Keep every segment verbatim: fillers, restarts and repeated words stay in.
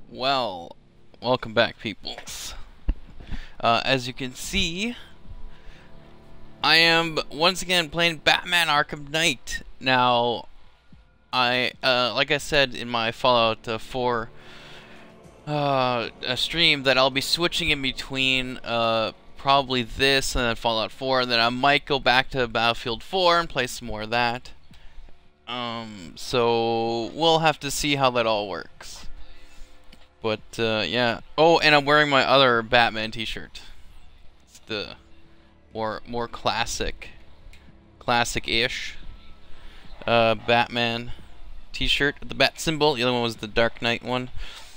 Well, welcome back, peoples. Uh, as you can see, I am once again playing Batman Arkham Knight. Now, I, uh, like I said in my Fallout uh, four uh, a stream, that I'll be switching in between uh, probably this and then Fallout four, and then I might go back to Battlefield four and play some more of that. Um, so we'll have to see how that all works. But, uh, yeah. Oh, and I'm wearing my other Batman t-shirt. It's the more, more classic, classic-ish, uh, Batman t-shirt. The bat symbol. The other one was the Dark Knight one.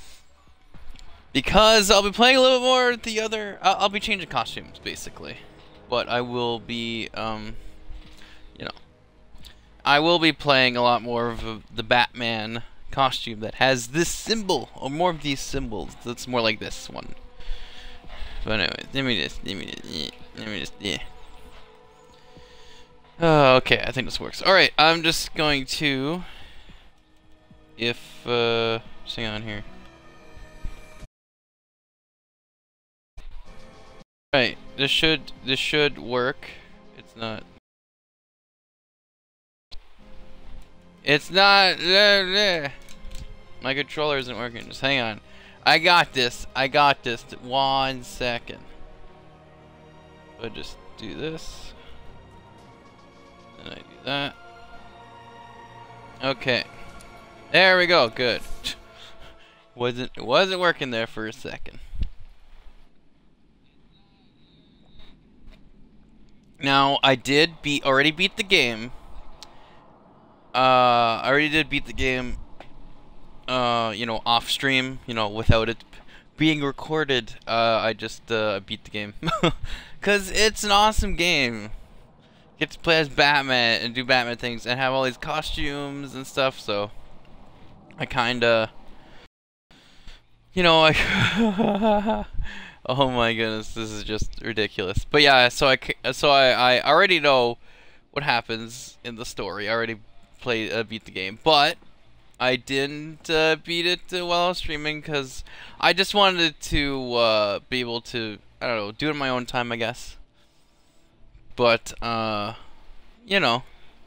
Because I'll be playing a little bit more the other... I'll, I'll be changing costumes, basically. But I will be, um, you know... I will be playing a lot more of a, the Batman costume that has this symbol, or more of these symbols. That's more like this one. But anyway, let me just, let me just, yeah, let me just, yeah. Oh, okay, I think this works. Alright, I'm just going to, if, uh, just hang on here. Alright, this should, this should work. It's not. It's not. Blah, blah. My controller isn't working. Just hang on. I got this. I got this. One second. I'll just do this. And I do that. Okay. There we go. Good. wasn't it wasn't working there for a second. Now I did beat already beat the game. Uh, I already did beat the game, uh, you know, off stream, you know, without it being recorded. Uh, I just, uh, beat the game. Because it's an awesome game. Get to play as Batman and do Batman things and have all these costumes and stuff, so I kinda, you know, I... Oh my goodness, this is just ridiculous. But yeah, so I, so I, I already know what happens in the story. I already play uh, beat the game, but I didn't uh, beat it uh, while I was streaming because I just wanted to uh, be able to, I don't know, do it in my own time, I guess. But uh, you know,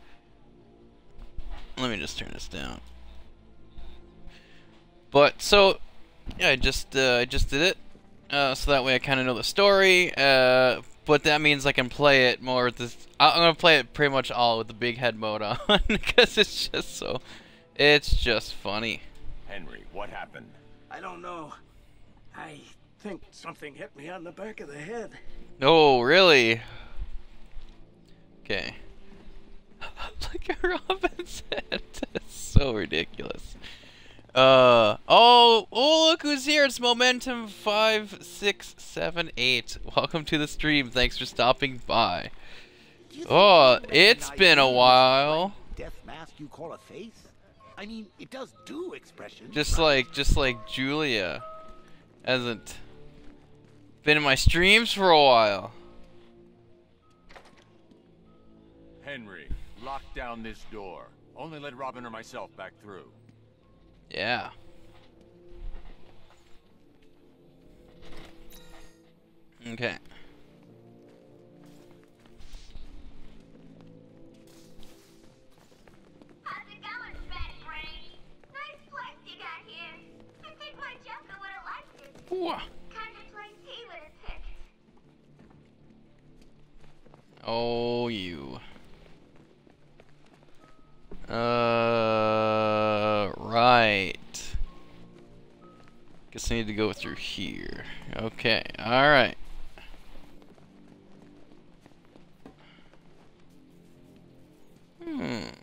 let me just turn this down. But so yeah, I just uh, I just did it, uh, so that way I kind of know the story. Uh, But that means I can play it more with this. I'm gonna play it pretty much all with the big head mode on because it's just so. It's just funny. Henry, what happened? I don't know. I think something hit me on the back of the head. Oh, really? Okay. Look at Robin's head. That's so ridiculous. Uh oh oh look who's here. It's Momentum five six seven eight. Welcome to the stream. Thanks for stopping by. Oh, it's been a while. Death mask you call a face? I mean, it does do expression. Just like just like Julia hasn't been in my streams for a while. Henry, lock down this door. Only let Robin or myself back through. Yeah. Okay. How's it going, Fat Brain? Nice place you got here. I think my Joker would have liked it. Ooh. Kind of place he would have picked. Oh, you. Uh, right. Guess I need to go through here. Okay, alright. Hmm.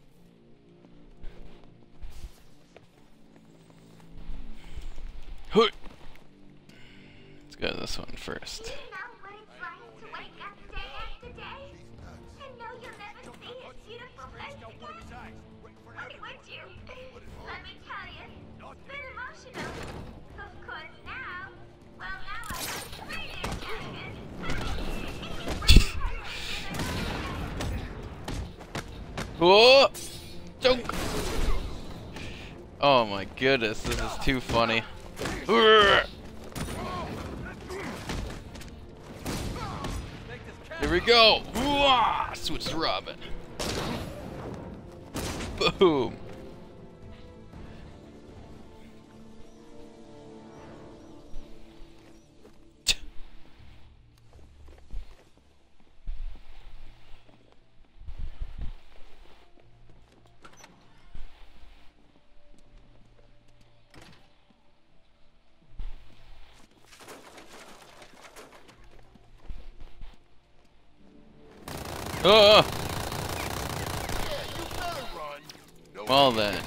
Let's go to this one first. Do you know what it's like to wake up day after day and know you'll never see his beautiful face again? Why would you? Let me tell you, it's been emotional. Of course now, well now I have three new Jokers. Whoa! Joke! Oh my goodness, this is too funny. Here we go. Ooh, switch to Robin. Boom. Oh. Well then.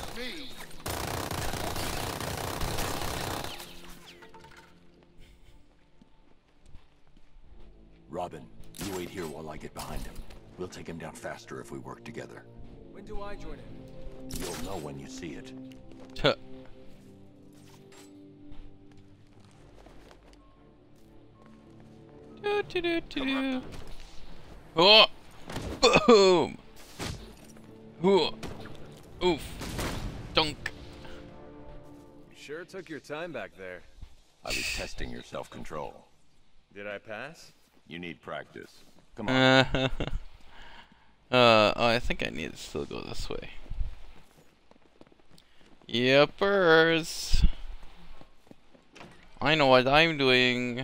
Robin, you wait here while I get behind him. We'll take him down faster if we work together. When do I join in? You'll know when you see it. Tuh. Do, do, do, do, do. Oh! Boom! Ooh. Oof. Dunk. You sure took your time back there. I was testing your self-control. Did I pass? You need practice. Come on. Uh, uh, oh, I think I need to still go this way. Yepers. I know what I'm doing.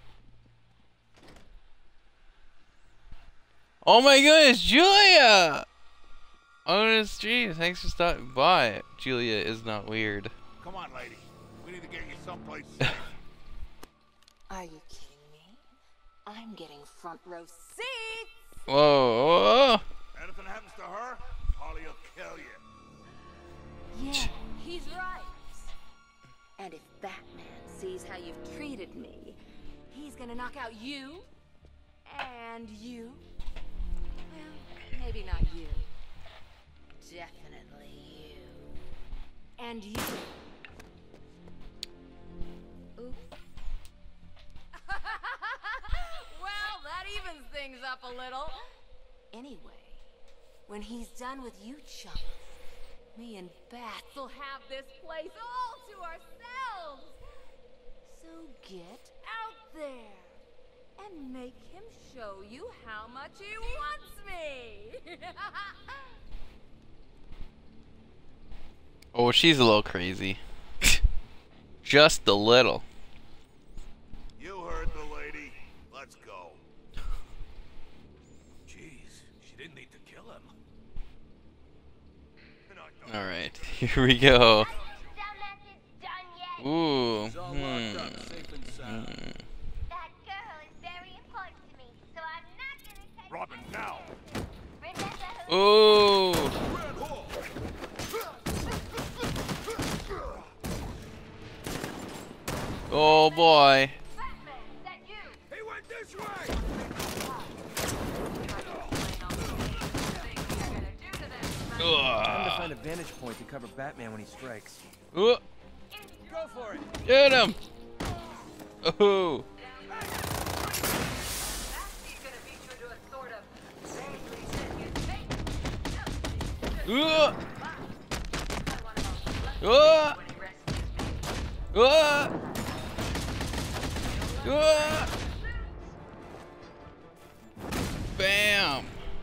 Oh my goodness, Julia! On the street, thanks for stopping by. Julia is not weird. Come on, lady. We need to get you someplace. Are you kidding me? I'm getting front row seats! Whoa, whoa. Anything happens to her, Harley will kill you. Yeah, he's right. And if Batman sees how you've treated me, he's gonna knock out you, and you. Well, maybe not you. Definitely you. And you. Oops. Well, that evens things up a little. Anyway, when he's done with you chumps, me and Bats will have this place all to ourselves. So get out there and make him show you how much he wants me. Oh, she's a little crazy. Just a little. You heard the lady. Let's go. Jeez, she didn't need to kill him. Alright, here we go. Ooh. It's all Hmm. locked up, safe and sound. Hmm. That girl is very important to me, so I'm not gonna take Robin, now. Remember who Ooh. Oh boy. Batman, is that you? He went this way! Time to Ugh. find a vantage point to cover Batman when he strikes. Ooh. Go for it! Get him. Ooh. Ooh. Ooh. Ooh. Ooh. Bam.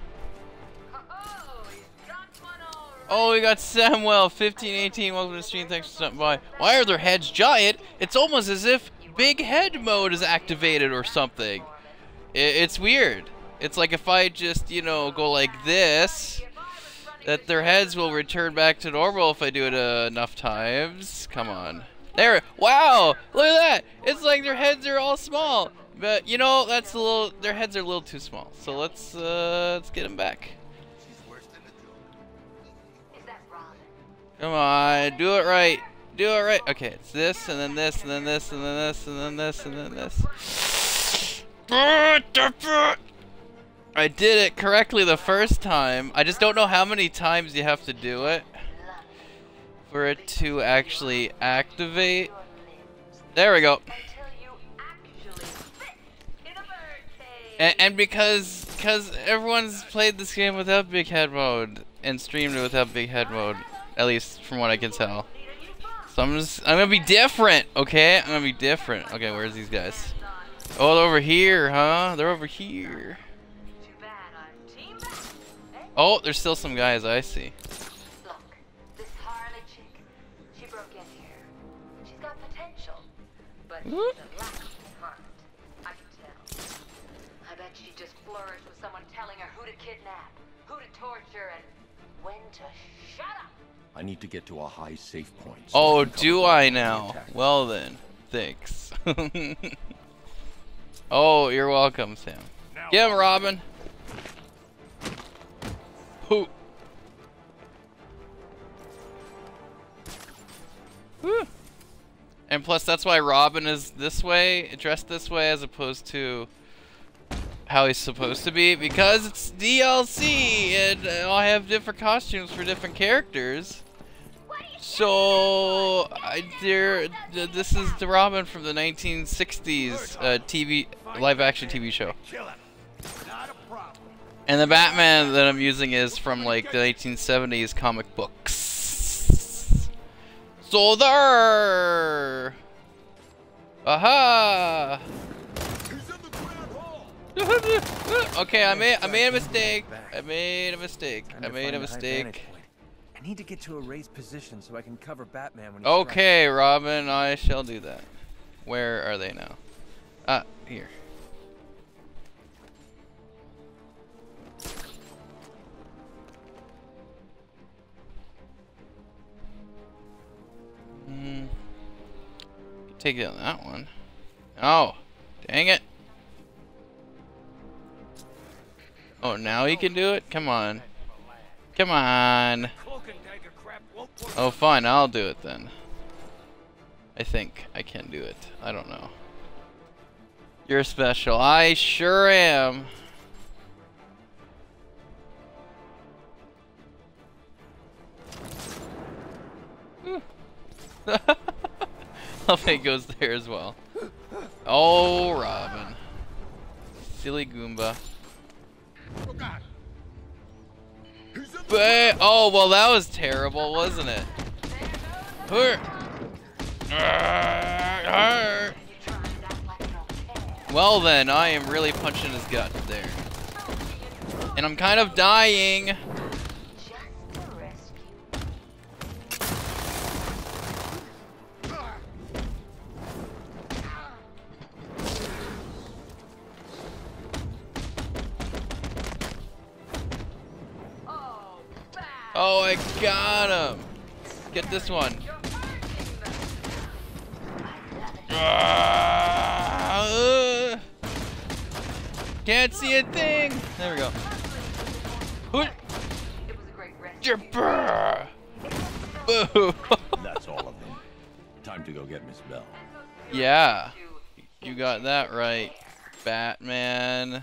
Oh, we got Samuel, fifteen eighteen, welcome to the stream, thanks for stopping by. Why are their heads giant? It's almost as if big head mode is activated or something. I it's weird. It's like if I just, you know, go like this, that their heads will return back to normal if I do it uh, enough times. Come on. There, wow, look at that. It's like their heads are all small. But, you know, that's a little, their heads are a little too small. So let's, uh, let's get them back. Come on, do it right. Do it right. Okay, it's this, and then this, and then this, and then this, and then this, and then this. I did it correctly the first time. I just don't know how many times you have to do it for it to actually activate. There we go. And, and because, because everyone's played this game without big head mode and streamed it without big head mode. At least from what I can tell. So I'm just, I'm gonna be different, okay? I'm gonna be different. Okay, where's these guys? Oh, they're over here, huh? They're over here. Oh, there's still some guys, I see. Look, this Harley chick, she broke in here. She's got potential, but she's a lacking heart. I can tell. I bet she just flourished with someone telling her who to kidnap, who to torture, and when to shut up. I need to get to a high safe point. So oh, do I now? Well then, thanks. Oh, you're welcome, Sam. Get him, Robin. Who? Woo. And plus, that's why Robin is this way, dressed this way, as opposed to how he's supposed to be, because it's D L C, and I have different costumes for different characters. So, I there. This is the Robin from the nineteen sixties uh, T V live-action T V show. And the Batman that I'm using is from like the nineteen seventies comic books. So there! Aha! Okay, I made I made a mistake. I made a mistake. I made a mistake. I need to get to a raised position so I can cover Batman when he Okay, strikes. Robin, I shall do that. Where are they now? Ah, here. Hmm. Take down that one. Oh, dang it. Oh, now he can do it? Come on. Come on. Oh, fine, I'll do it then. I think I can do it. I don't know. You're special. I sure am. Luffy goes there as well. Oh, Robin. Silly Goomba. But, oh, well, that was terrible, wasn't it? Well, then, I am really punching his gut there. And I'm kind of dying. Oh, I got him. Get this one. Uh, can't see a thing. There we go. Boo. That's all of them. Time to go get Miss Bell. Yeah, you got that right, Batman.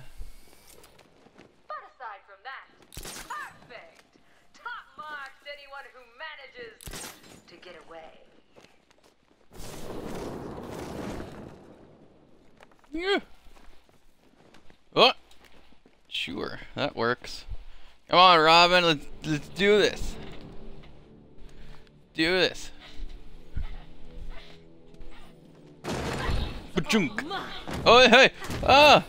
Yeah. Oh, sure, that works. Come on, Robin, let's let's do this. Do this. Ba-chunk. Oh, hey, ah.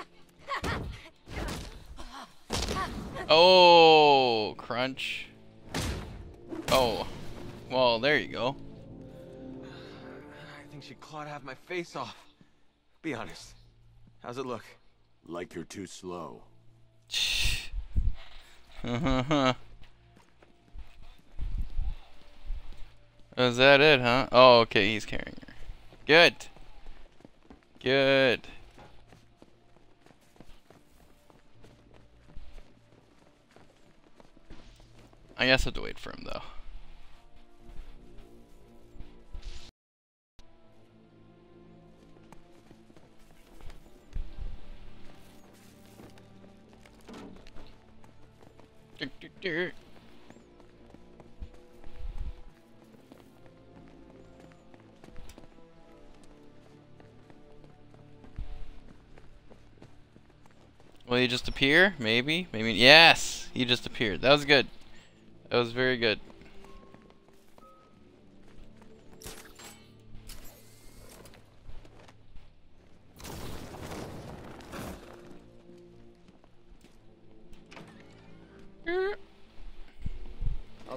Oh, crunch. Oh, well, there you go. I think she clawed half my face off. Be honest. How's it look? Like you're too slow. Is that it, huh? Oh, okay, he's carrying her. Good. Good. I guess I have to wait for him, though. Will he just appear? Maybe? Maybe. Yes! He just appeared. That was good. That was very good.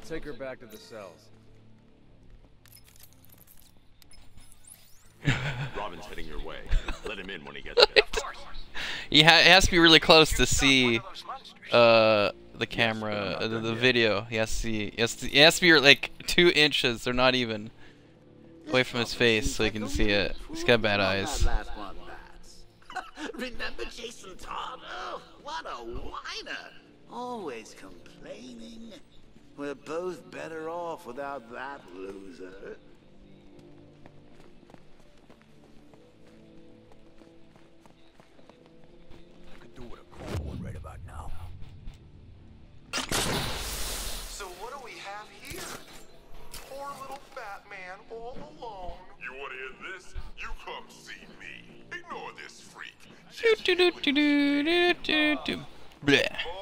take her back to the cells. Robin's heading your way. Let him in when he gets there. Of course. He ha has to be really close to see uh the camera, uh, the, the video. He has to see. He has to, he has to be like two inches, or not even, away from his face, so he can see it. He's got bad eyes. Remember Jason Todd? Oh, what a whiner! Always complaining. We're both better off without that loser. I could do with a cold one right about now. So what do we have here? Poor little Batman all alone. You want to hear this? You come see me. Ignore this freak. Do, do, do, do, do, do, do, do. Bleh.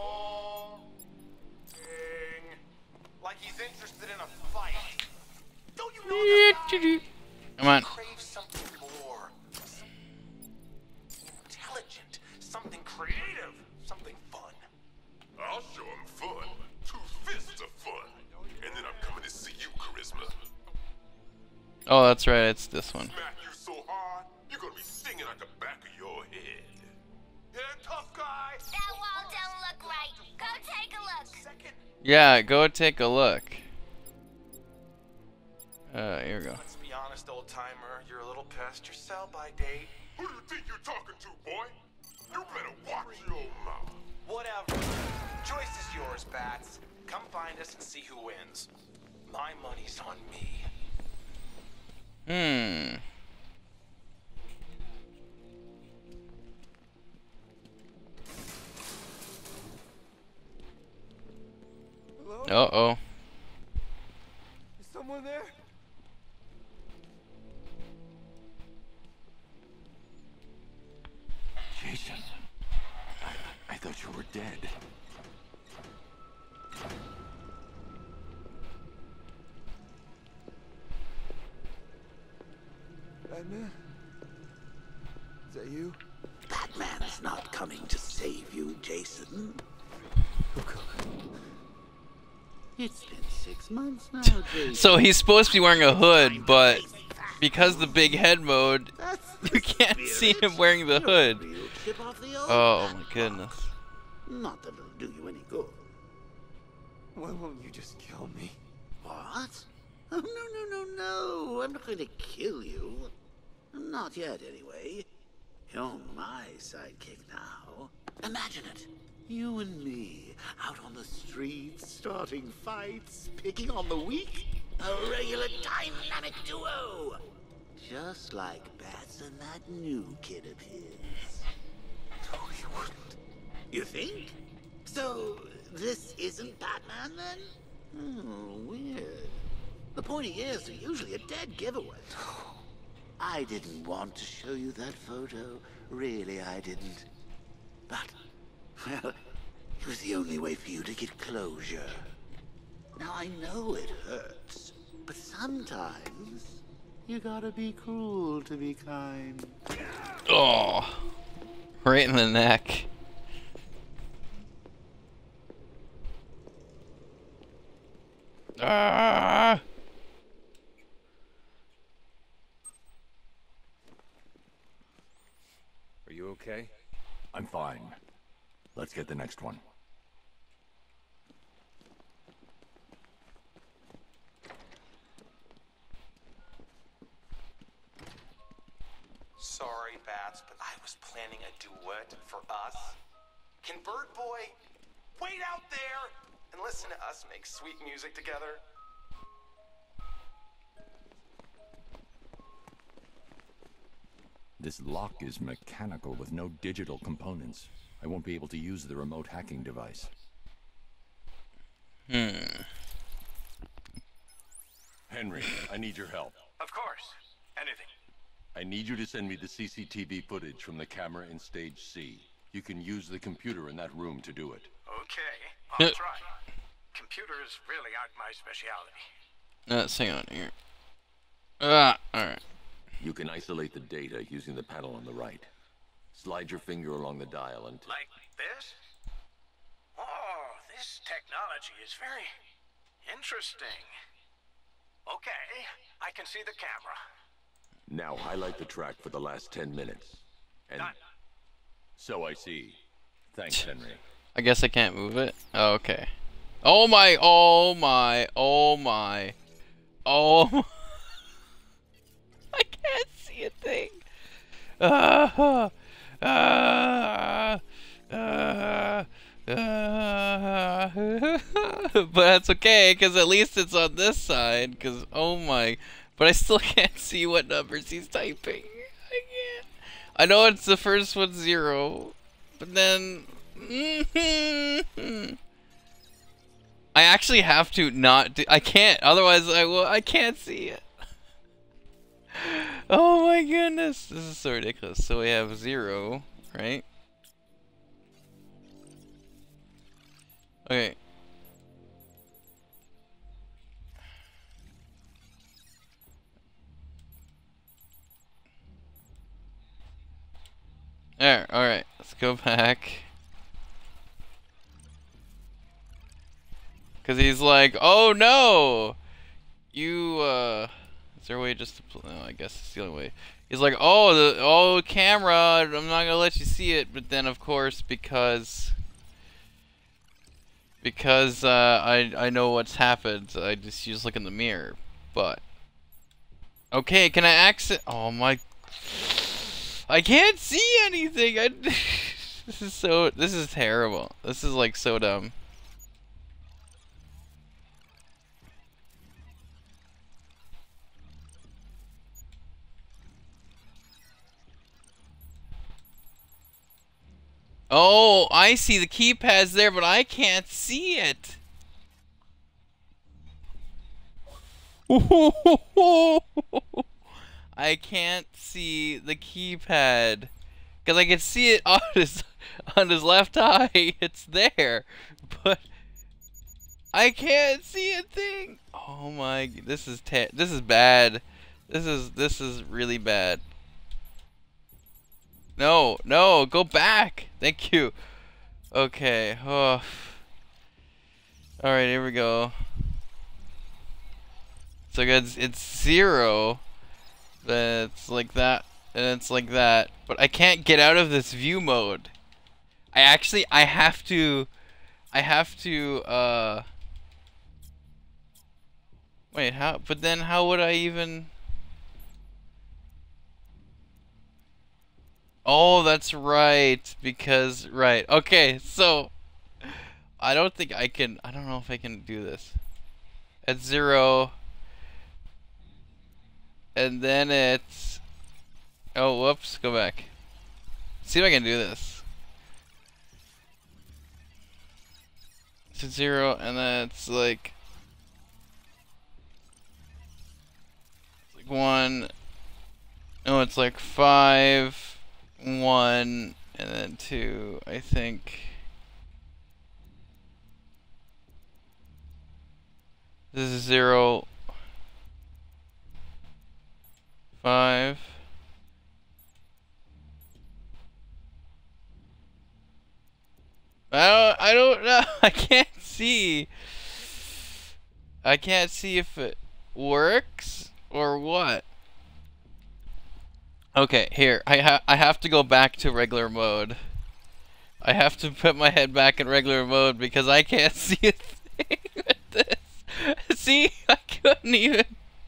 Boring. Like he's interested in a fight. Don't you Do, know do, that do. Come on. crave something more? Something intelligent, something creative, something fun. I'll show him fun. Two fists of fun. And then I'm coming to see you, Charisma. Oh, that's right. It's this one. Smack you so hard, you're gonna be singing at the back of your head. Yeah, tough guy. That wall don't look right. Go take a look. Second. Yeah, go take a look. Uh, here we go. Let's be honest, old timer. You're a little past your sell-by date. Who do you think you're talking to, boy? You better watch your mouth. Whatever. Choice is yours, Bats. Come find us and see who wins. My money's on me. Hmm. Hello? Uh oh. Is someone there? Jason, I, I thought you were dead. Batman? Is that you? Batman's not coming to save you, Jason. It's been six months now, Jason. So he's supposed to be wearing a hood, but because the big head mode, you can't see him wearing the hood. Oh my goodness. Not that it'll do you any good. Why won't you just kill me? What? Oh, no, no, no, no. I'm not going to kill you. Not yet, anyway. You're my sidekick now. Imagine it. You and me, out on the streets, starting fights, picking on the weak. A regular dynamic duo. Just like Bats and that new kid of his. Oh, you wouldn't. You think? So, this isn't Batman, then? Oh, weird. The pointy ears are usually a dead giveaway. I didn't want to show you that photo. Really, I didn't. But, well, it was the only way for you to get closure. Now, I know it hurts, but sometimes you gotta be cruel to be kind. Oh, right in the neck. Ah! Are you okay? I'm fine. Let's get the next one. Sorry, Bats, but I was planning a duet for us. Can Bird Boy wait out there and listen to us make sweet music together? This lock is mechanical with no digital components. I won't be able to use the remote hacking device. Hmm. Henry, I need your help. Of course. Anything. I need you to send me the C C T V footage from the camera in Stage C. You can use the computer in that room to do it. Okay, I'll try. Computers really aren't my specialty. Let's hang on here. Ah, alright. You can isolate the data using the panel on the right. Slide your finger along the dial and... Like this? Oh, this technology is very Interesting. Okay, I can see the camera. Now highlight the track for the last ten minutes. And Done. So I see. Thanks, Henry. I guess I can't move it. Oh, okay. Oh my, oh my, oh my. Oh my. I can't see a thing. Ah, ah, ah, ah. But that's okay, because at least it's on this side, because, oh my. But I still can't see what numbers he's typing. I can't. I know it's the first one zero, but then... I actually have to not do... I can't, otherwise I will... I can't see it. Oh my goodness, this is so ridiculous. So we have zero, right? Okay. There, alright, let's go back. Cause he's like, oh no! You, uh... Is there a way just to... No, I guess it's the only way. He's like, oh, the oh camera, I'm not gonna let you see it. But then, of course, because... Because, uh, I, I know what's happened, I just, you just look in the mirror. But... Okay, can I access... Oh my... I can't see anything. I, this is so. This is terrible. This is like so dumb. Oh, I see the keypad's there, but I can't see it. I can't see the keypad because I can see it on his on his left eye. It's there, but I can't see a thing. Oh my! This is te this is bad. This is this is really bad. No, no, go back. Thank you. Okay. Oh. All right, here we go. So it's it's zero. Then it's like that, and it's like that. But I can't get out of this view mode. I actually, I have to, I have to, uh... Wait, how, but then how would I even... Oh, that's right, because, right, okay, so... I don't think I can, I don't know if I can do this. At zero... And then it's... Oh, whoops, go back. See if I can do this. It's zero, and then it's like... It's like one... No, it's like five, one, and then two, I think. This is zero... Five. I don't, I don't know. I can't see. I can't see if it works or what. Okay, here. I ha I have to go back to regular mode. I have to put my head back in regular mode because I can't see a thing with this. See? I couldn't even.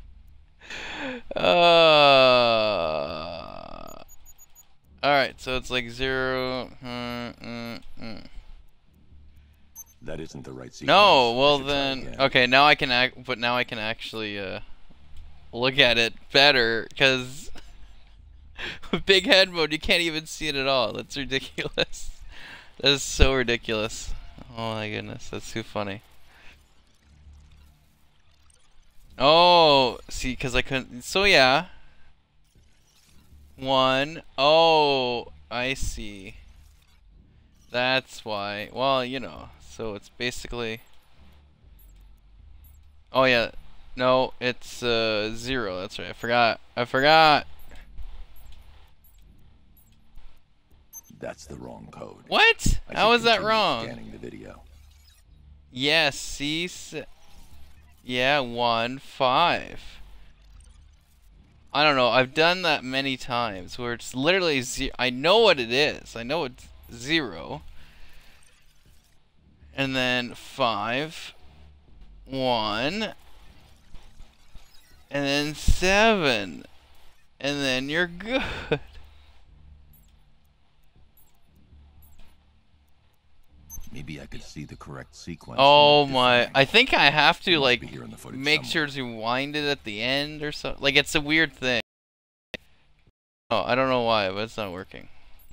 Uh, Alright, so it's like zero. Uh, uh, uh. That isn't the right sequence. No, well then. Okay, now I can act, but now I can actually uh, look at it better because with big head mode, you can't even see it at all. That's ridiculous. That is so ridiculous. Oh my goodness, that's too funny. Oh, see, because I couldn't. So yeah. One. Oh, I see. That's why. Well, you know. So it's basically. Oh yeah. No, it's uh zero. That's right. I forgot. I forgot. That's the wrong code. What? I How is that continue wrong? Scanning the video. Yes. See. Yeah, one, five. I don't know. I've done that many times where it's literally zero. I know what it is. I know it's zero. And then five, one, and then seven, and then you're good. Maybe I could see the correct sequence. Oh my! I think I have to like make somewhere. sure to wind it at the end or something. Like it's a weird thing. Oh, I don't know why, but it's not working.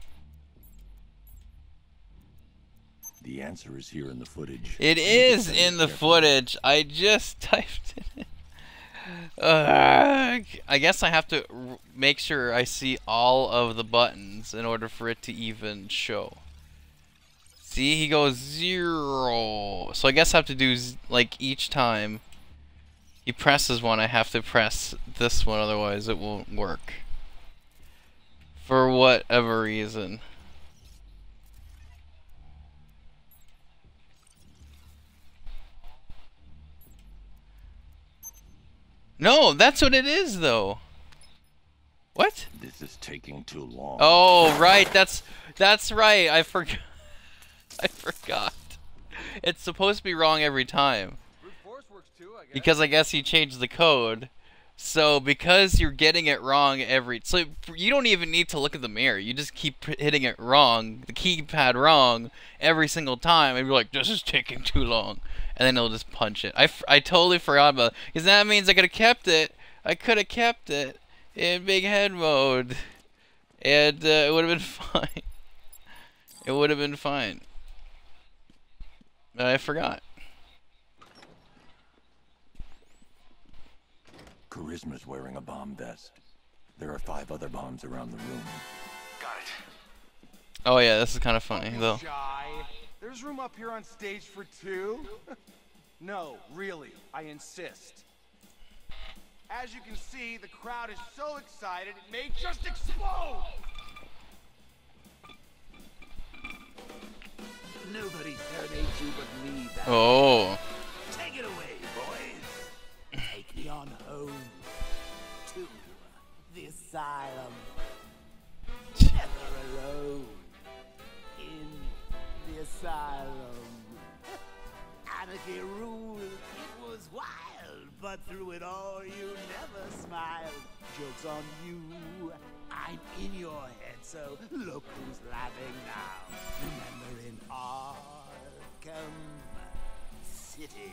The answer is here in the footage. It is in the footage. I just typed it in. Uh, I guess I have to r make sure I see all of the buttons in order for it to even show. See, he goes zero. So I guess I have to do, z like, each time he presses one, I have to press this one, otherwise it won't work. For whatever reason. No, that's what it is, though. What? This is taking too long. Oh, right. That's that's right. I forgot. I forgot. It's supposed to be wrong every time. Because I guess he changed the code. So because you're getting it wrong every... So you don't even need to look at the mirror. You just keep hitting it wrong, the keypad wrong, every single time. And you're like, this is taking too long. And then it'll just punch it. I, f I totally forgot about it. Because that means I could have kept it. I could have kept it in big head mode. And uh, it would have been fine. It would have been fine. But I forgot. Charisma's wearing a bomb vest. There are five other bombs around the room. Got it. Oh yeah, this is kind of funny though. Shy. There's room up here on stage for two? No, really, I insist. As you can see, the crowd is so excited it may just explode! Nobody serenades you but me, Batman. Oh. Take it away, boys. Take me on home to the asylum. Never alone in the asylum. Anarchy ruled. It was wild, but through it all you never smiled. Joke's on you. I'm in your head, so look who's laughing now. Remember in Arkham City,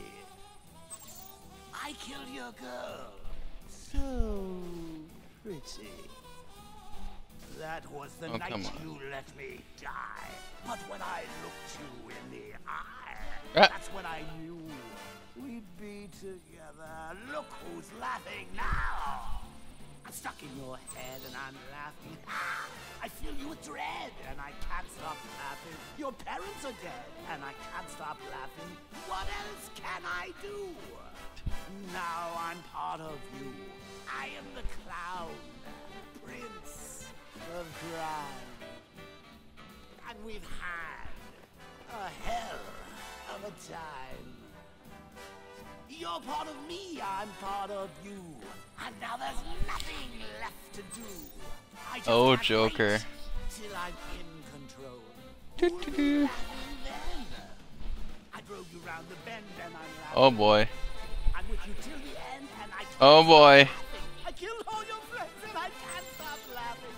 I killed your girl. So pretty. That was the Oh, night come on. you let me die. But when I looked you in the eye, Ah. that's when I knew we'd be together. Look who's laughing now. I'm stuck in your head and I'm laughing. Ah, I feel you with dread and I can't stop laughing. Your parents are dead and I can't stop laughing. What else can I do? Now I'm part of you. I am the clown, prince of crime. And we've had a hell of a time. You're part of me, I'm part of you. And now there's nothing left to do. I just Oh, can't Joker. wait till I'm in control. Doo-doo-doo. Who's laughing then? I drove you round the bend and I'm laughing. Oh boy. I'm with you till the end and I can't Oh stop boy. laughing. I killed all your friends and I can't stop laughing.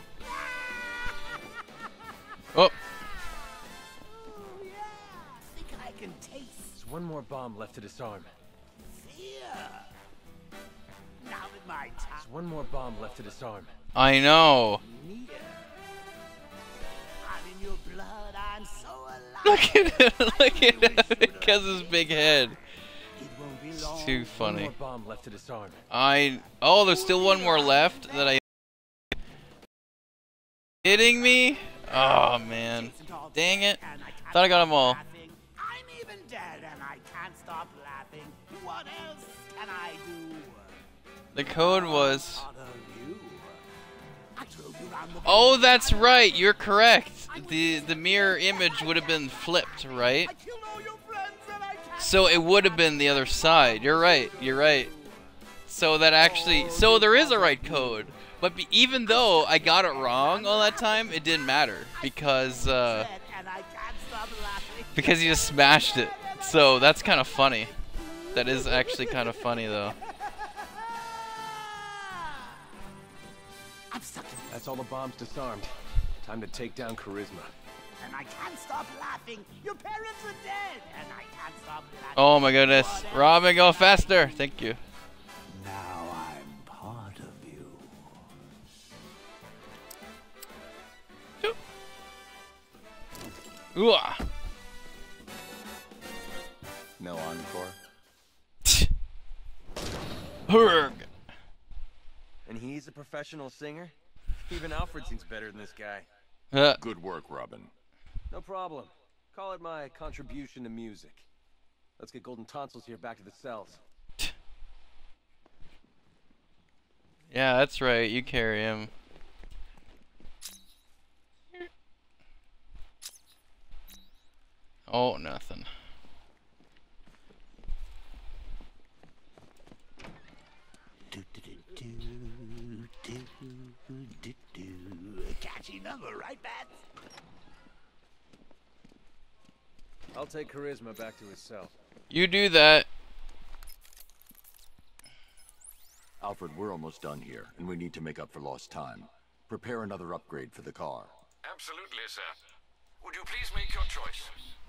Oh. Oh yeah. I think I can taste There's one more bomb left to disarm. fear. Now that my time There's one more bomb left to disarm. I know. near. I'm in your blood, I'm so alive. Look at him. Look at him. Because his big head. It won't be It's long. too One funny. more bomb left to disarm. I. Oh, there's still one more left that I. Kidding me? Oh man. Dang it. And I can't Thought I got them all. laughing. I'm even dead and I can't stop laughing. What else can I do? The code was. Part of you. I drove you round the Oh, that's right. You're correct. The the mirror image would have been flipped, right? I killed all your friends and I can't So it would have been the other side. You're right. You're right. So that actually, so there is a right code. But be, even though I got it wrong all that time, it didn't matter because uh, because he just smashed it. So that's kind of funny. That is actually kind of funny though. That's all the bombs disarmed. Time to take down Charisma. And I can't stop laughing. Your parents are dead, and I can't stop laughing. Oh my goodness. Robin, go faster. Thank you. Now I'm part of you. Ooh. Ah. No encore. Hurg. And he's a professional singer? Even Alfred seems better than this guy. Uh. Good work, Robin. No problem. Call it my contribution to music. Let's get Golden Tonsils here back to the cells. Yeah, that's right. You carry him. Oh, nothing. Catchy number, right, Bats? I'll take Charisma back to his cell. You do that. Alfred, we're almost done here, and we need to make up for lost time. Prepare another upgrade for the car. Absolutely, sir. Would you please make your choice?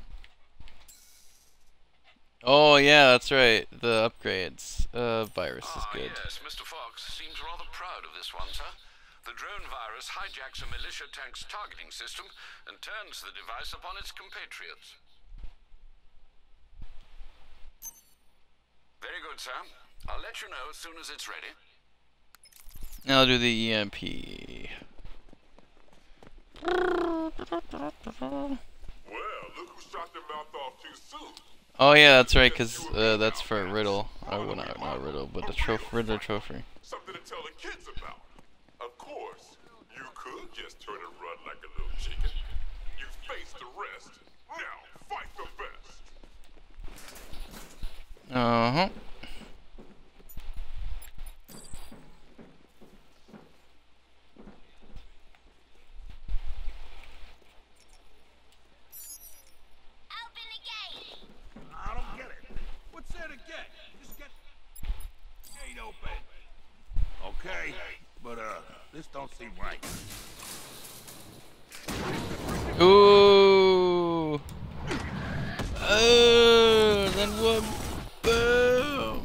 Oh yeah, that's right. The upgrades. Uh, virus is Ah, good. yes, Mister Fox seems rather proud of this one, sir. The drone virus hijacks a militia tank's targeting system and turns the device upon its compatriots. Very good, sir. I'll let you know as soon as it's ready. Now I'll do the E M P. Well, look who shot their mouth off too soon. Oh yeah, that's right, cause uh, that's for Riddle. Oh, well, not, not Riddle, but the trophy, Riddler trophy. Something to tell the kids about. Of course, you could just turn and run like a little chicken. You face the rest. Now, fight the best. Uh huh. I don't get it. What's there to get? Just get gate open. Okay, but uh, this don't seem right. Ooh. Oh, then what? Boom.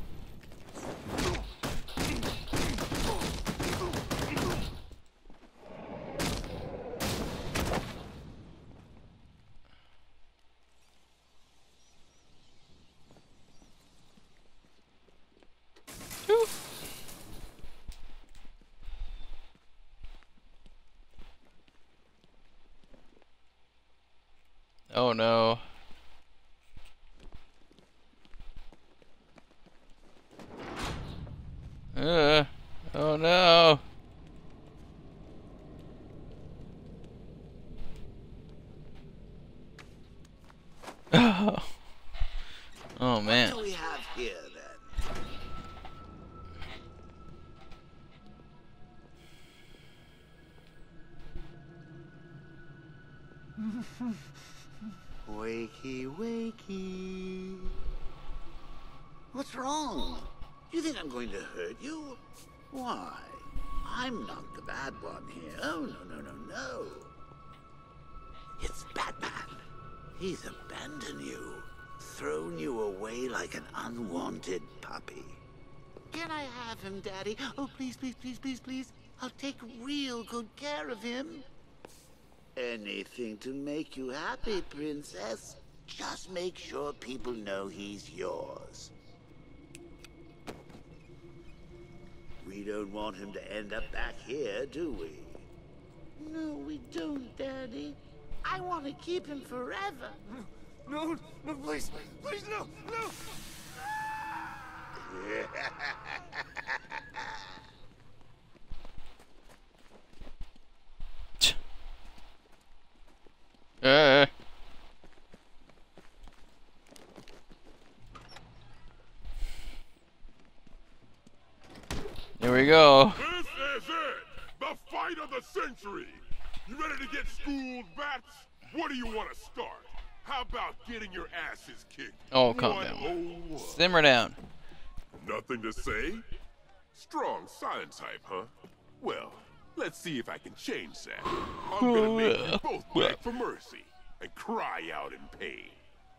Oh no. Uh, oh no. Oh. Oh man. What do we have here then? Wakey, wakey. What's wrong? You think I'm going to hurt you? Why? I'm not the bad one here. Oh, no, no, no, no. It's Batman. He's abandoned you, thrown you away like an unwanted puppy. Can I have him, Daddy? Oh, please, please, please, please, please. I'll take real good care of him. Anything to make you happy, Princess. Just make sure people know he's yours. We don't want him to end up back here, do we? No, we don't, Daddy. I want to keep him forever. No, no, please, please, no, no. Uh. Here we go. This is it! The fight of the century! You ready to get schooled, bats? What do you want to start? How about getting your asses kicked? Oh, calm down. Simmer down. Nothing to say? Strong silent type, huh? Well, let's see if I can change that. I'm gonna make you both beg for mercy and cry out in pain.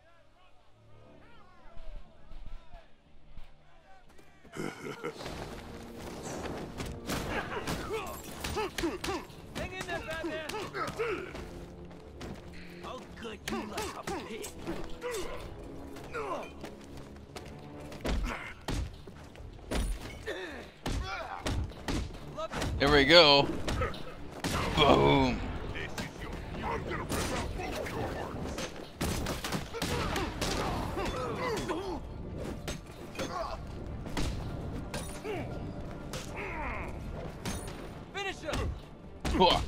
Hang in there, Batman! Oh, good, you like a pig. Here we go. Boom. I'm gonna rip out both your hearts. Finish him! Whoa.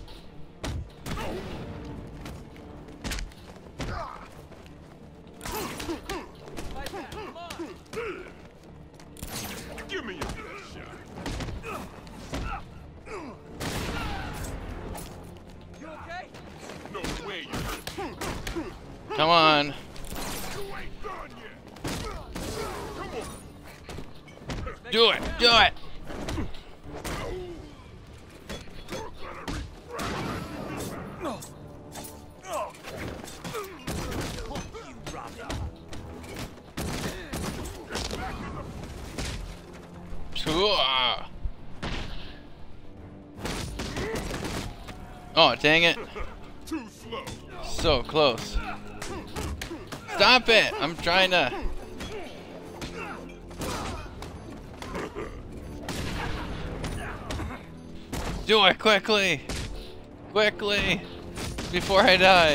Give me your best shot. You okay? No way you hurt me. Come on. You ain't done yet. Come on. Do it. Do it. You're gonna regret No. Oh. You Robbie. Phew. Oh, dang it. Too slow. So close. Stop it. I'm trying to. Do it quickly. Quickly. Before I die.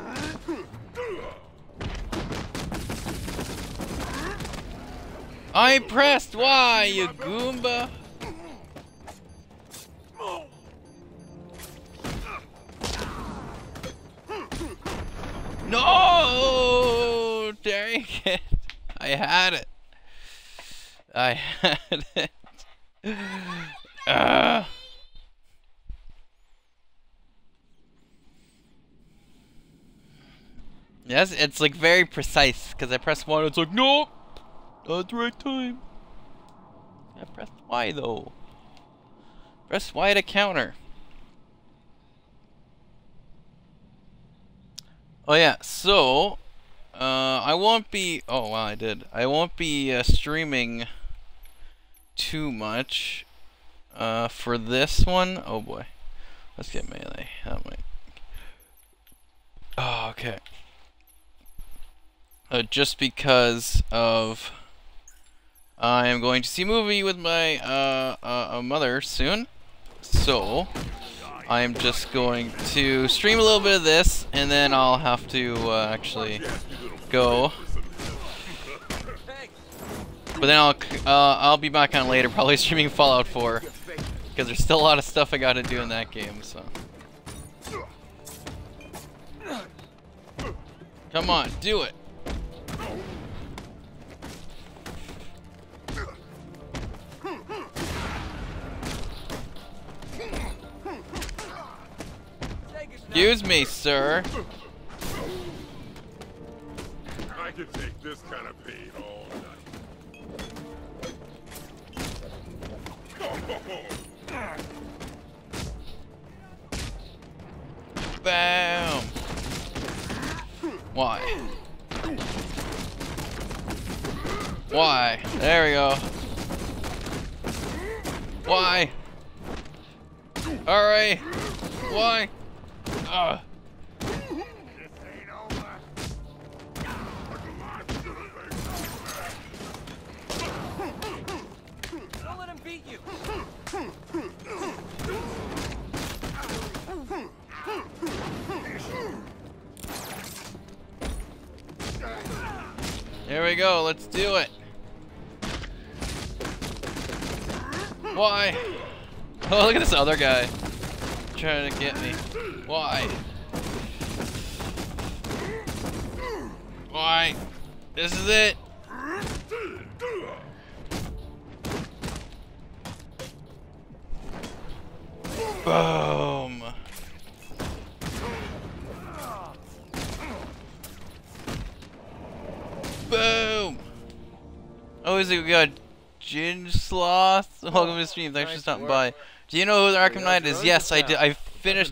I pressed Y, you Goomba. No! Dang it. I had it. I had it. Uh. Yes, it's like very precise because I press one, it's like, nope, not the right time. I pressed Y though. Press Y to counter. Oh yeah, so uh, I won't be. Oh wow, I did. I won't be uh, streaming too much uh, for this one. Oh boy, let's get melee. That might. Oh, okay. Uh, just because of I am going to see a movie with my uh, uh, mother soon, so I am just going to stream a little bit of this, and then I'll have to uh, actually go. But then I'll uh, I'll be back on later, probably streaming Fallout four, because there's still a lot of stuff I got to do in that game. So come on, do it. Excuse me, sir. I can take this kind of pain all night. Bam. Why? Why? There we go. Why? Alright. Why? Uh. Don't let him beat you. Here we go. Let's do it. Why? Oh, look at this other guy trying to get me. Why? Why? This is it. Boom. Boom. Oh, is it? We got Ginge Sloth. Welcome to the stream. Thanks for stopping by. Do you know who the Arkham Knight is? Yes, I did. I finished.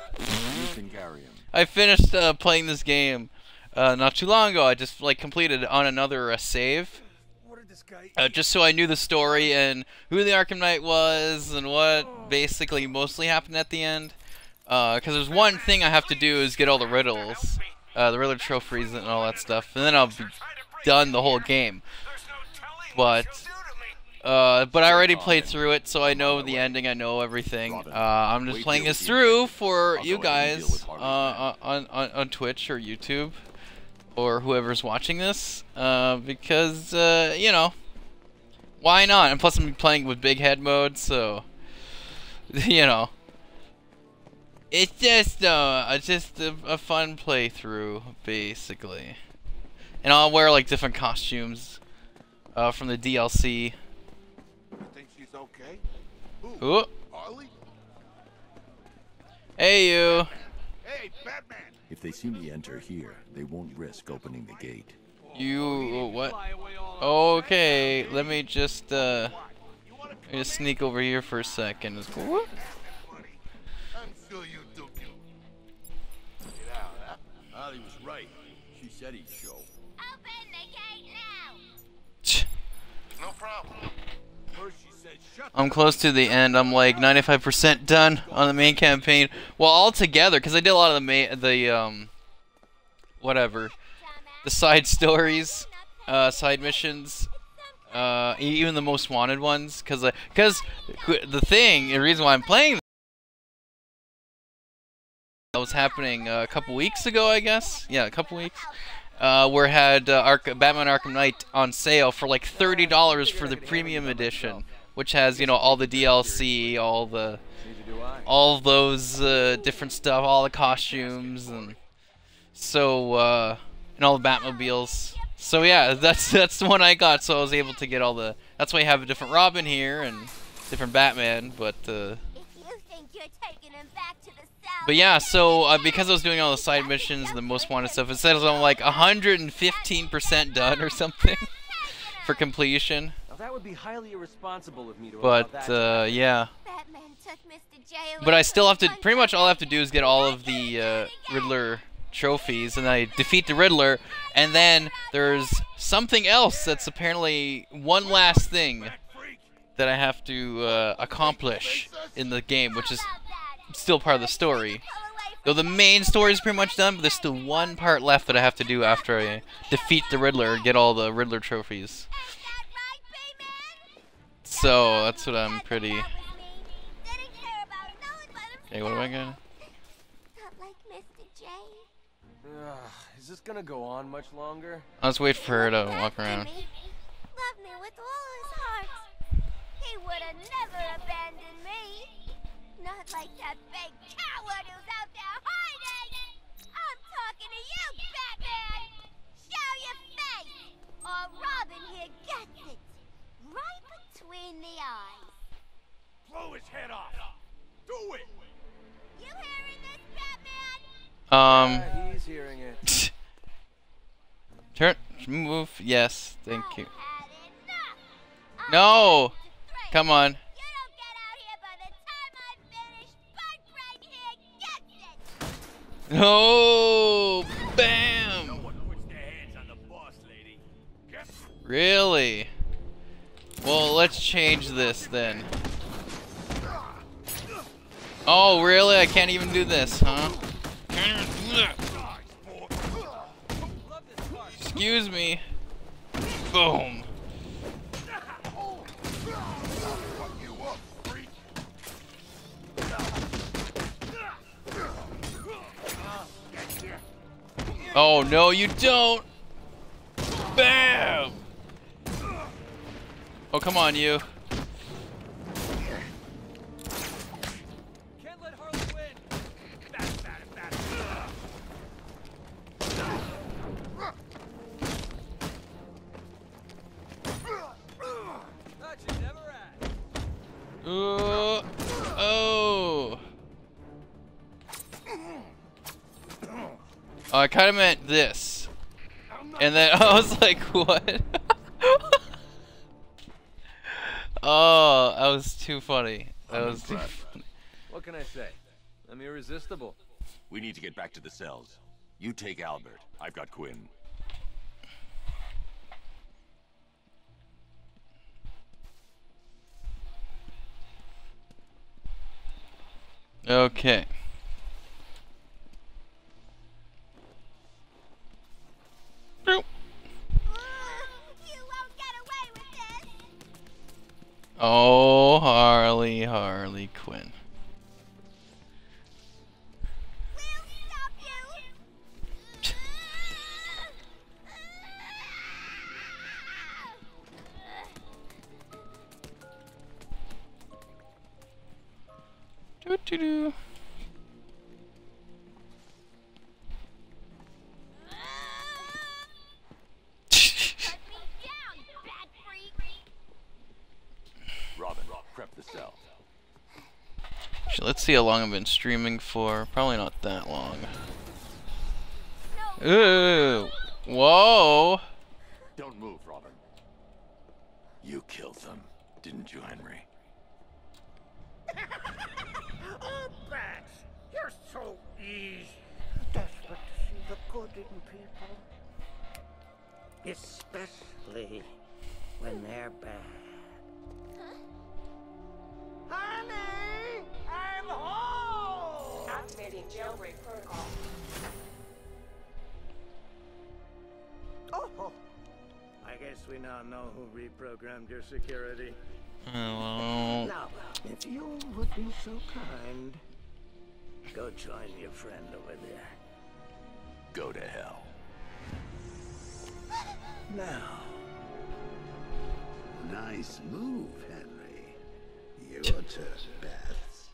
I finished uh, playing this game uh, not too long ago. I just like completed it on another uh, save, uh, just so I knew the story and who the Arkham Knight was and what basically mostly happened at the end. Because uh, there's one thing I have to do is get all the riddles, uh, the Riddler trophies and all that stuff, and then I'll be done the whole game. But uh, but I already played through it, so I know the ending. I know everything. Uh, I'm just playing this through for you guys uh, on, on on Twitch or YouTube or whoever's watching this, uh, because uh, you know, why not? And plus, I'm playing with big head mode, so you know, it's just uh, it's just a, a fun playthrough basically. And I'll wear like different costumes uh, from the D L C. I think she's okay. Ooh. Harley? Hey, you. Hey, Batman. If they see me enter here, they won't risk opening the gate. You what? Okay, let me just uh, let me just sneak over here for a second. Whoop. I'm sure you do. Get out, huh? Harley was right. She said he'd show. Open the gate now. No problem. I'm close to the end. I'm like ninety-five percent done on the main campaign. Well, all together, because I did a lot of the main, the um, whatever, the side stories, uh, side missions, uh, even the most wanted ones. Because, because the thing, the reason why I'm playing that was happening uh, a couple weeks ago, I guess. Yeah, a couple weeks. Uh, where it had uh, Ark Batman Arkham Knight on sale for like thirty dollars for the premium edition, which has, you know, all the D L C, all the, all those uh, different stuff, all the costumes, and so uh, and all the Batmobiles. So yeah, that's that's the one I got. So I was able to get all the. That's why you have a different Robin here and different Batman, but. Uh, But yeah, so uh, because I was doing all the side missions and the most wanted stuff, it says I'm like one hundred fifteen percent done or something for completion. Now that would be highly irresponsible of me to But uh, yeah. But I still have to. Pretty much all I have to do is get all of the uh, Riddler trophies, and I defeat the Riddler, and then there's something else that's apparently one last thing that I have to uh, accomplish in the game, which is still part of the story. Though the main story is pretty much done, but there's still one part left that I have to do after I defeat the Riddler and get all the Riddler trophies. So that's what I'm pretty. Okay, what am I gonna? Uh, is this gonna go on much longer? Let's wait for her to walk around. Loved me with all his heart. He would have never abandoned me. Not like that big coward who's out there hiding! I'm talking to you, Batman! Show your face! Or Robin here gets it! Right between the eyes. Blow his head off! Do it! You hearing this, Batman? Um. Yeah, he's hearing it. Turn. Move. Yes. Thank you. No! Come on. No! Bam! No one puts their hands on the boss, lady. Really? Well, let's change this then. Oh, really? I can't even do this, huh? Excuse me. Boom. Oh, no, you don't! Bam! Oh, come on, you. Can't let Harley win. Bat, bat, bat. Thought you never had. Uh, oh. Oh, I kind of meant this. And then I was like, what? Oh, that was too funny. That was too funny. What can I say? I'm irresistible. We need to get back to the cells. You take Albert. I've got Quinn. Okay. Boop. You won't get away with this. Oh, Harley, Harley Quinn. We'll stop you. Doo doo doo. Put me down, bad freak. Robin, prep the cell. Actually, let's see how long I've been streaming for. Probably not that long. Ooh. Whoa. Don't move, Robin. You killed them, didn't you, Henry? Oh, Bats, you're so easy. Desperate to see the good in people. Especially when they're bad. Huh? Honey, I'm home! Activating jailbreak protocol. Oh, I guess we now know who reprogrammed your security. Hello. Now, if you would be so kind, go join your friend over there. Go to hell. Now. Nice move, Henry. Your turn, Beth.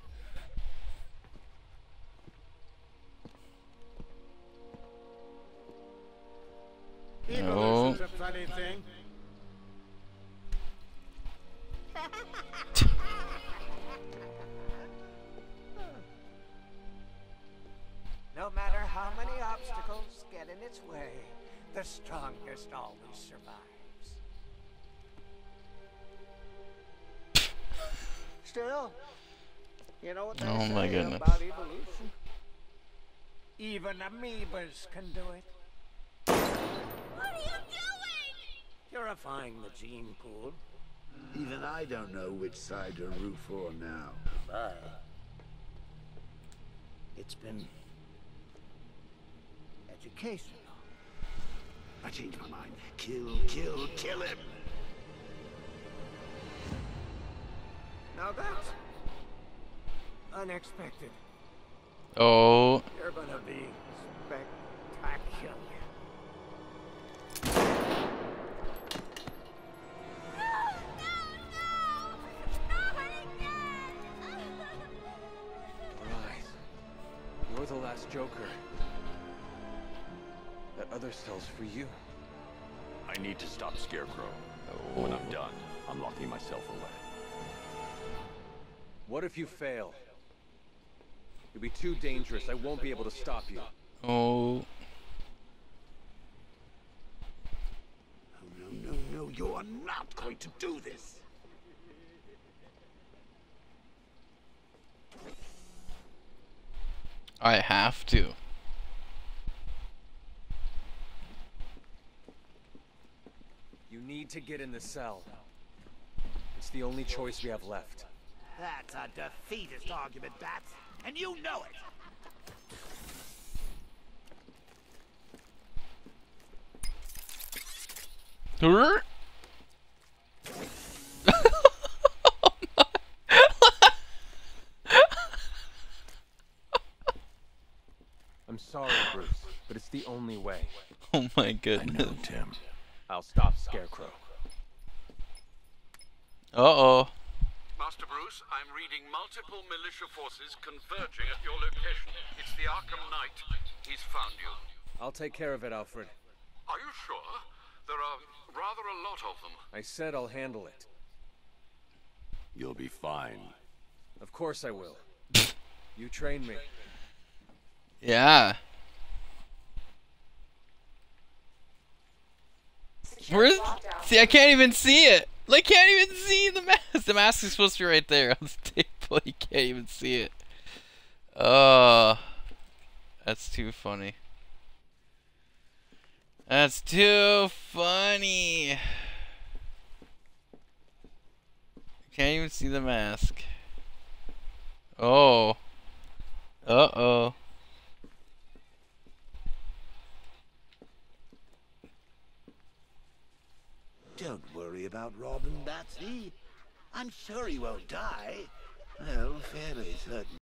Evolution's a funny thing. No matter how many obstacles get in its way, the strongest always survives. Still, you know what they Oh my say goodness. about evolution? Even amoebas can do it. What are you doing? Purifying the gene pool. Even I don't know which side to root for now. But it's been educational. I changed my mind. Kill, kill, kill him! Now that's unexpected. Oh. You're gonna be spectacular. Right. You're the last Joker. That other cell's for you. I need to stop Scarecrow. When I'm done, I'm locking myself away. What if you fail? You'll be too dangerous. I won't be able to stop you. Oh. No, no, no, you are not going to do this! I have to. You need to get in the cell. It's the only choice we have left. That's a defeatist argument, Bats, and you know it. Huh? I'm sorry, Bruce, but it's the only way. Oh my goodness. I know, Tim. I'll stop Scarecrow. Uh-oh. Master Bruce, I'm reading multiple militia forces converging at your location. It's the Arkham Knight. He's found you. I'll take care of it, Alfred. Are you sure? There are rather a lot of them. I said I'll handle it. You'll be fine. Of course I will. You trained me. Yeah. Where's... See, I can't even see it. I can't even see the mask. The mask is supposed to be right there on the table. You can't even see it. Oh, that's too funny. That's too funny. Can't even see the mask. Oh. Uh-oh. Don't worry about Robin, Batsy. I'm sure he won't die. Well, fairly certain.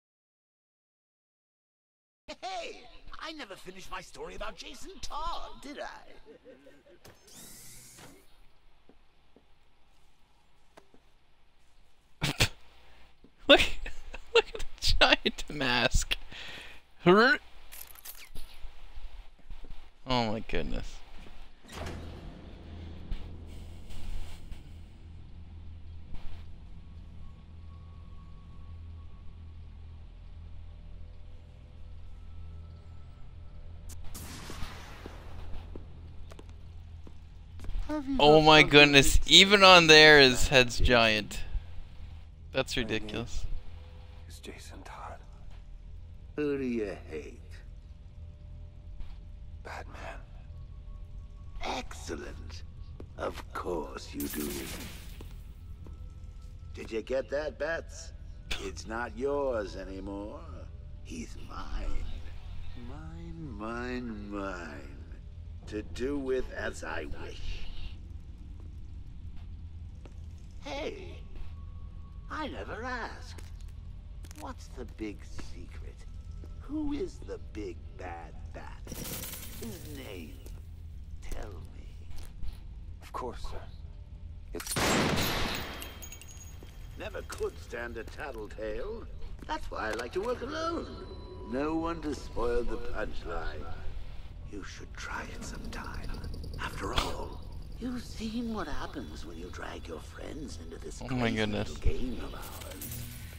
Hey! I never finished my story about Jason Todd, did I? Look, look at the giant mask. Oh my goodness. Oh my goodness, even on there his head's giant. That's ridiculous. It's Jason Todd. Who do you hate? Batman. Excellent. Of course you do. Did you get that, Bats? It's not yours anymore. He's mine. Mine, mine, mine. To do with as I wish. Hey, I never asked. What's the big secret? Who is the big bad bat? His name. Tell me. Of course, sir. It's... Never could stand a tattletale. That's why I like to work alone. No one to spoil the punchline. You should try it sometime. After all, you've seen what happens when you drag your friends into this oh my goodness. little game of ours.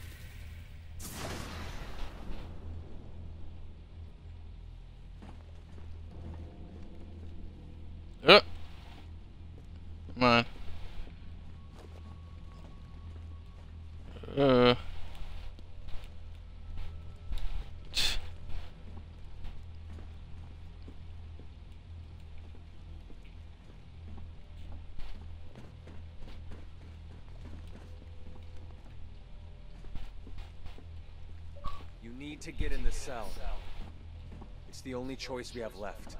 Uh. Come on. Uh. You need to get in the cell. It's the only choice we have left.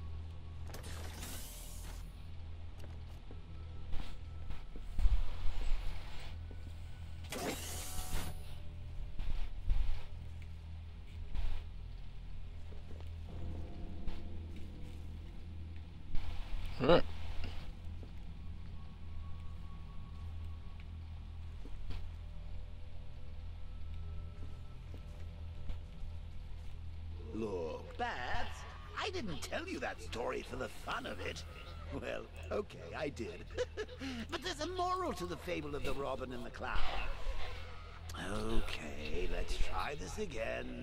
Alright. Look, Bats, I didn't tell you that story for the fun of it. Well, okay, I did. But there's a moral to the fable of the Robin and the Cloud. Okay, let's try this again.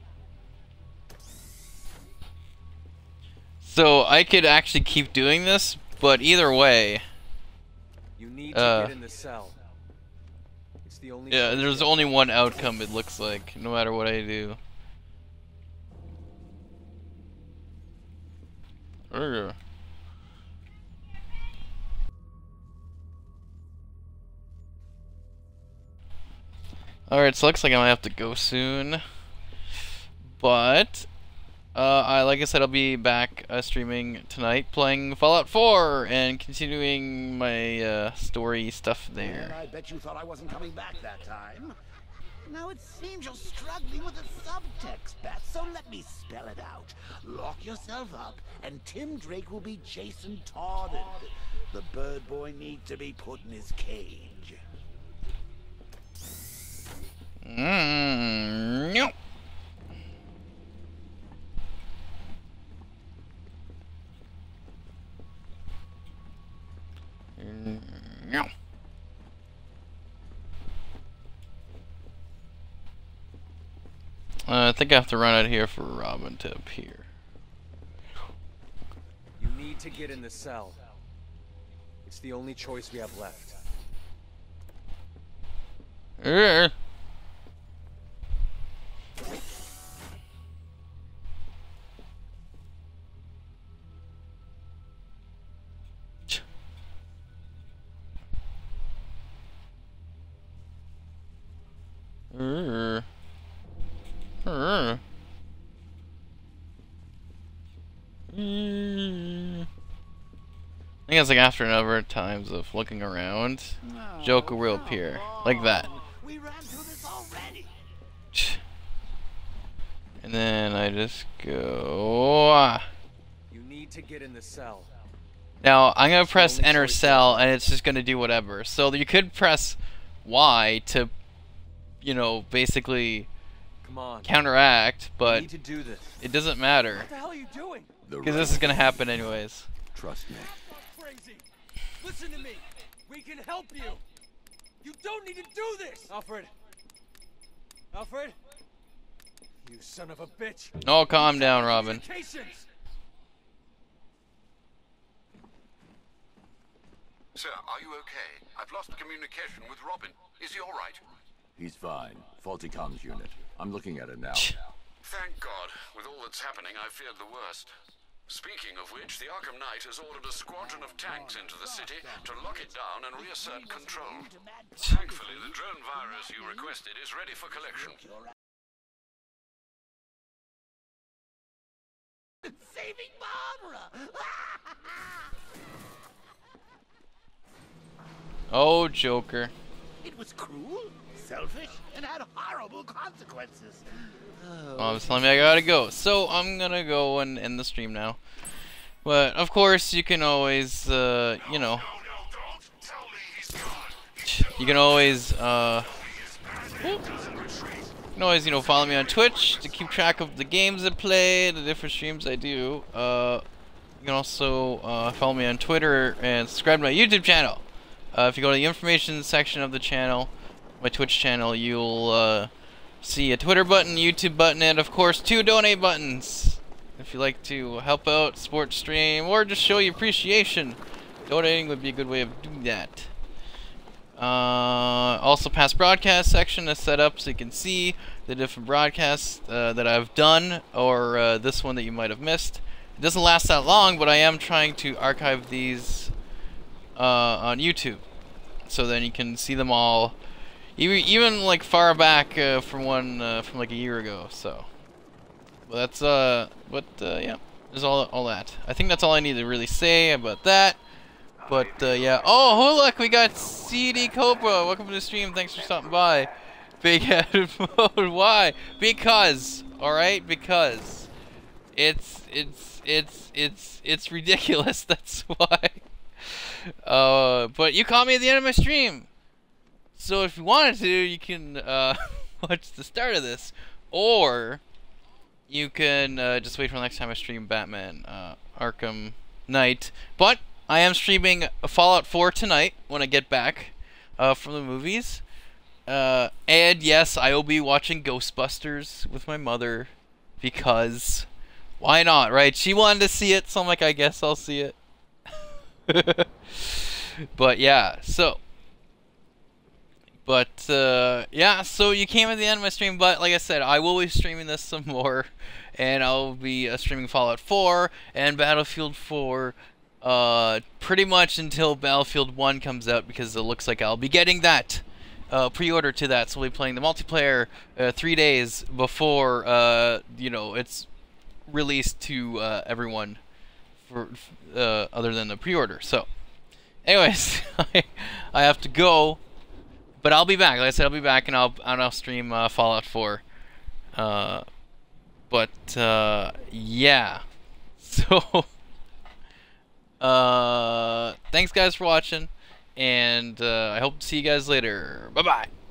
So I could actually keep doing this, but either way. You need to uh, get in the cell. It's the only yeah, there's only one outcome, it looks like, no matter what I do. Urgh. Alright, so looks like I might have to go soon. But, uh, I, like I said, I'll be back uh, streaming tonight, playing Fallout four, and continuing my uh, story stuff there. And I bet you thought I wasn't coming back that time. Now it seems you're struggling with the subtext, Bats, so let me spell it out. Lock yourself up, and Tim Drake will be Jason Todd, and the bird boy needs to be put in his cage. Mm, no. No. Uh, I think I have to run out here for Robin to appear. You need to get in the cell. It's the only choice we have left. Uh. Uh. Uh. Mm. I think it's like after a number of times of looking around, no, Joker will appear. Like that. We ran through this already. And then I just go. You need to get in the cell. Now I'm gonna press enter cell and it's just gonna do whatever. So you could press Y to, you know, basically Come on. counteract, but need to do this. It doesn't matter. What the hell are you doing? Because this is gonna happen anyways. Trust me. Crazy. Listen to me. We can help you. You don't need to do this. Alfred. Alfred. You son of a bitch. Oh, calm down, Robin. Sir, are you okay? I've lost communication with Robin. Is he all right? He's fine. Faulty comms unit. I'm looking at it now. Thank God. With all that's happening, I feared the worst. Speaking of which, the Arkham Knight has ordered a squadron of tanks into the city to lock it down and reassert control. Thankfully, the drone virus you requested is ready for collection. Saving Barbara! Oh, Joker. It was cruel, selfish, and had horrible consequences. Oh, I was telling me I gotta go. So I'm gonna go and end the stream now. But of course, you can always, uh, you know, you can always, uh, you can always, you know, follow me on Twitch to keep track of the games I play, the different streams I do. Uh, you can also uh, follow me on Twitter and subscribe to my YouTube channel. Uh, if you go to the information section of the channel, my Twitch channel, you'll uh, see a Twitter button, YouTube button, and of course two donate buttons. If you'd like to help out, support stream, or just show your appreciation, donating would be a good way of doing that. Uh, also, past broadcast section is set up so you can see the different broadcasts uh, that I've done, or uh, this one that you might have missed. It doesn't last that long, but I am trying to archive these uh, on YouTube, so then you can see them all. Even, even like far back uh, from one uh, from like a year ago. So, well, that's uh, what uh, yeah, there's all all that. I think that's all I need to really say about that. But uh, yeah. Oh, oh, look, we got C D Cobra. Welcome to the stream. Thanks for stopping by. Big headed mode. Why? Because. All right. Because. It's it's it's it's it's ridiculous. That's why. Uh, but you caught me at the end of my stream. So if you wanted to, you can uh, watch the start of this, or you can uh, just wait for the next time I stream Batman uh, Arkham Knight. But I am streaming Fallout four tonight when I get back uh, from the movies. Uh, and yes, I will be watching Ghostbusters with my mother, because why not, right? She wanted to see it, so I'm like, I guess I'll see it. But yeah, so But, uh, yeah, so you came at the end of my stream, but like I said, I will be streaming this some more, and I'll be uh, streaming Fallout four and Battlefield four, uh, pretty much until Battlefield one comes out, because it looks like I'll be getting that, uh, pre-order to that, so we'll be playing the multiplayer, uh, three days before, uh, you know, it's released to, uh, everyone, for, uh, other than the pre-order, so, anyways, I, I have to go. But I'll be back. Like I said, I'll be back, and I'll and I'll stream uh, Fallout four. Uh, but uh, yeah. So, uh, thanks guys for watching, and uh, I hope to see you guys later. Bye bye.